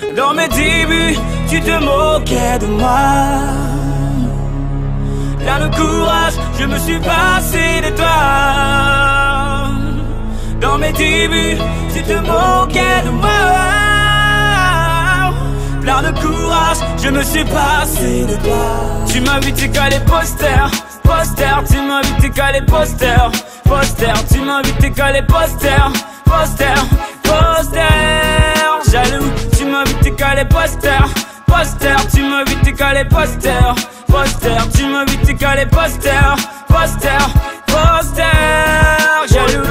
Dans mes débuts, tu te moquais de moi. Plein de courage, je me suis passé de toi. Dans mes débuts, tu te moquais de moi. Plein de courage, je me suis passé de toi. Tu m'as vu, t'es calé poster, poster. Tu m'as vu, t'es calé poster, poster. Tu m'as vu, t'es calé poster, poster, poster. Jaloux, tu m'as vu, t'es calé poster, poster. Tu m'as vu, t'es calé poster, poster. Tu m'as vu, t'es calé poster, poster, poster. Jaloux.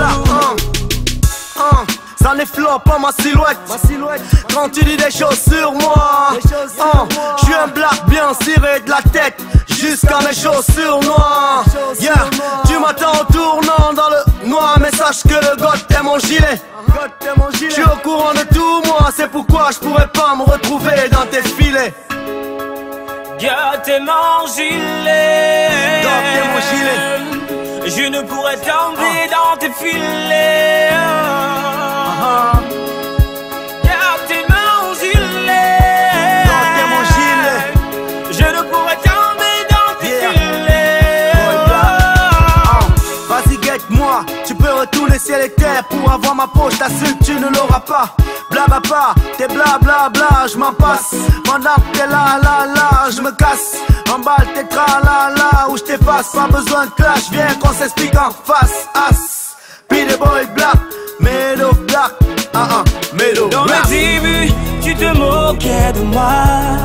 Ça n'est flop pas ma silhouette. Quand tu dis des choses sur moi, je suis un black bien ciré de la tête jusqu'à mes chaussures noires. Yeah, tu m'attends en tournant dans le noir, mais sache que le goth est mon gilet. Je suis au courant de tout moi, c'est pourquoi je pourrais pas me retrouver dans tes filets. Goth est mon gilet. Goth est mon gilet. Je ne pourrais tomber dans tes filets. Goth est mon gilet. Goth est mon gilet. Je ne pourrais tomber dans tes filets. Vas-y guette-moi, tu peux retourner ciel et terre pour avoir ma peau, je t'assure que tu ne l'auras pas. Blabla pas, t'es blablabla, je m'en passe. Pendant que t'es là, je me casse. Emballe tes tralala, où je t'efface. Pas besoin de clash, viens qu'on s'explique en face. As, be the boy black, mellow black, mellow black. Dans mes débuts, tu te moquais de moi.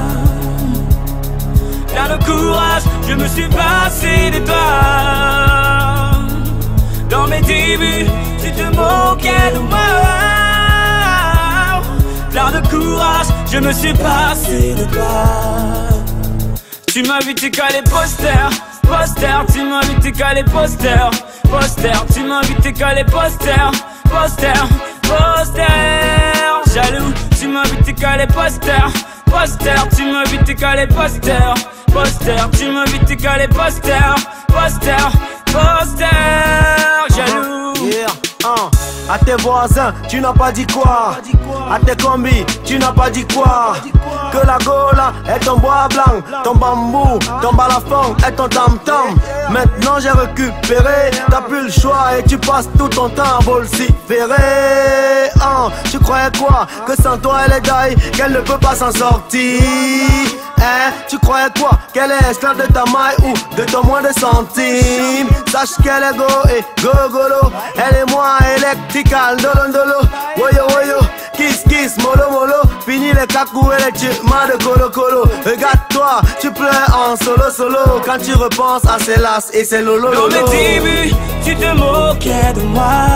Plein de courage, je me suis passé de toi. Dans mes débuts, tu te moquais de moi. Plein de courage, je me suis passé de toi. Tu m'as vu, t'es calé poster, poster. Tu m'as vu, t'es calé poster, poster. Tu m'as vu, t'es calé poster, poster, poster. Jaloux, tu m'as vu, t'es calé poster, poster. Tu m'as vu, t'es calé poster, poster. Tu m'as vu, t'es calé poster, poster, poster. Jaloux. Yeah, à tes voisins, tu n'as pas dit quoi? À tes combis, tu n'as pas dit quoi? Que la gola est ton bois blanc, ton bambou, ton balafon est ton tam-tam. Maintenant j'ai récupéré, t'as plus le choix et tu passes tout ton temps à vociférer. Tu croyais quoi? Que sans toi elle est die, qu'elle ne peut pas s'en sortir. Tu croyais quoi? Qu'elle est esclave de ta maille ou de ton moins de centimes? Sache qu'elle est go et gogolo. Elle est moins électrical, dolondolo. Woyo woyo, kiss kiss, molo molo. Fini les cacous et les tuements de colo colo. Regarde-toi, tu pleures en solo solo. Quand tu repenses à ces lasses et ces lolo lolo. Dans mes débuts, tu te moquais de moi.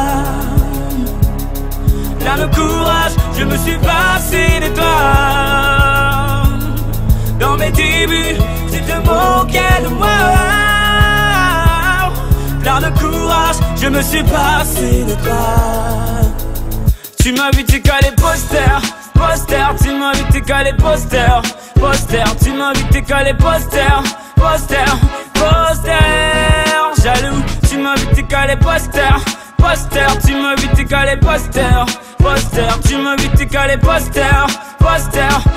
Plein de courage, je me suis passé de toi. Dans mes débuts, tu te moquais de moi. Plein de courage, je me suis passé de toi. Tu m'as vu, t'es calé poster, poster. Tu m'as vu, t'es calé poster, poster. Tu m'as vu, t'es calé poster, poster, poster. Jaloux, tu m'as vu, t'es calé poster, poster. Tu m'as vu, t'es calé poster, poster. Tu m'as vu, t'es calé poster, poster.